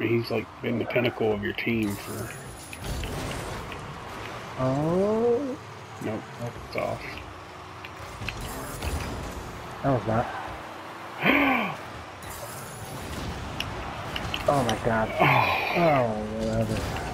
He's like been the pinnacle of your team for. Oh. Nope, it's off. That was not. Oh my god. Oh, whatever.